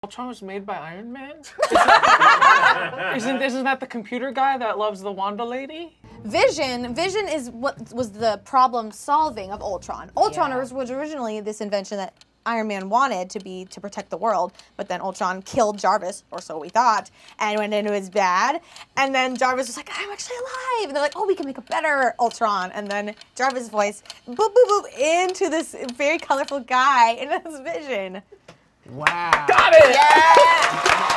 Ultron was made by Iron Man? Isn't that the computer guy that loves the Wanda lady? Vision is what was the problem solving of Ultron. Ultron was originally this invention that Iron Man wanted to protect the world, but then Ultron killed Jarvis, or so we thought, and went into his bad. And then Jarvis was like, I'm actually alive. And they're like, oh, we can make a better Ultron. And then Jarvis' voice, boop, boop, boop, into this very colorful guy, and that's Vision. Wow. Got it! Yeah!